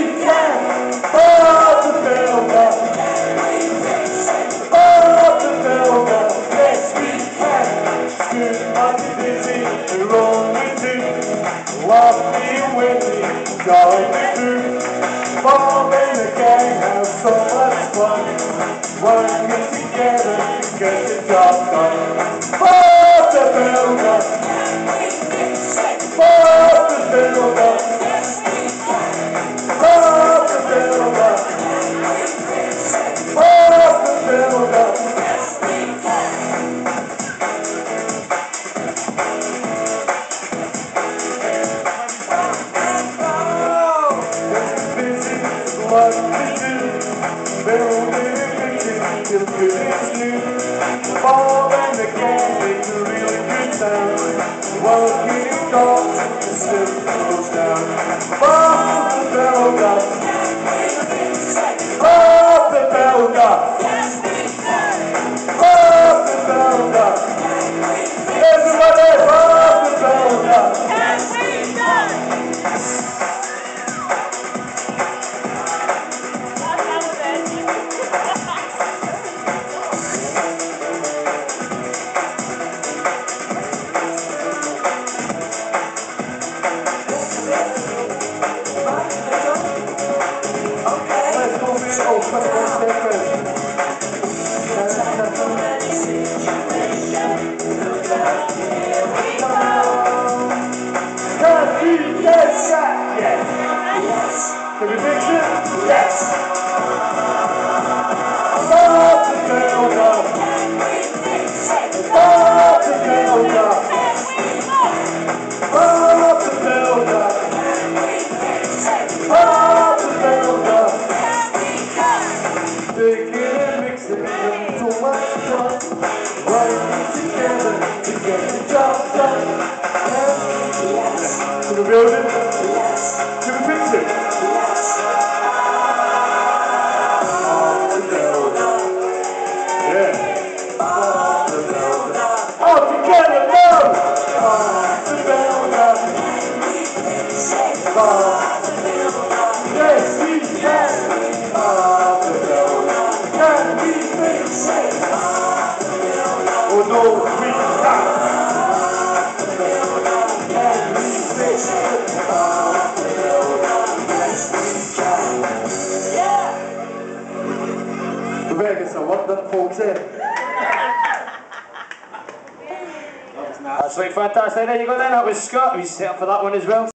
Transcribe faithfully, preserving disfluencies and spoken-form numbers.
can. Bob the Builder. Bob the Builder. Yes, we can. Good, mighty busy, we're only two. Laughing and winning, going the crew. Bob and the gang have so much fun. Working together to get the job done. Bob the Builder. Bob the Builder. Bob the Builder. Bob the Builder. What to do, building and fixing till good is new. Bob and the gang make a really good sound. Working in dogs, the slip goes down. Bob the Builder. Bob the Builder. Bob the Builder. Everybody, Bob the Builder. Oh, come on, step in. Can we get that? Yes. Can we fix it? Yes. Bob the Builder. Bob the Builder. Bob the Builder. Bob the Builder. Taking and mixing so much fun. Working together to get the job done. Yes. To the building? Yes. To the picture? Yes. Bob the Builder. Yeah. Bob the Builder. All together now! Bob the Builder. Bob the Builder. Yes, we can. Bob the Builder. Can we fix it? Oh no, we can't. Can we fix it? Bob the Builder. Yes, we can. Yeah! We better get some work done, folks, eh? That's like fantastic. There you go then. That was Scott. He's set up for that one as well.